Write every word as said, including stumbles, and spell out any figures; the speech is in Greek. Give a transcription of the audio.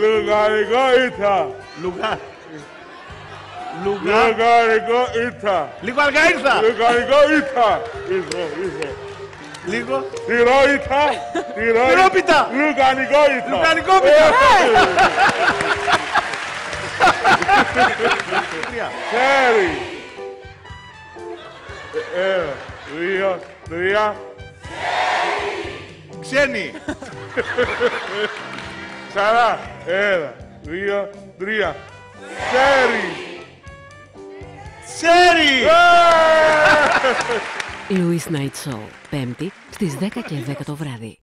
Λουγαρικό ήρθα. Λουγα... Λουγα... Λουγαρικό ήρθα. Λίγο αργά ήρθα. Λουγαρικό ήρθα. Ήρθα, ήρθα. Λίγο. Τυρό ήρθα. Τυρόπιτα. Λουγαρικό ήρθα. Λουγαρικό πίτα. Χέρι. Ένα, δύο, τρία. Ξένοι. Ξανά. Ένα, δύο, τρία. Χέρι. Ξέρει. Louis Night Show, Πέμπτη στις δέκα και δέκα το βράδυ.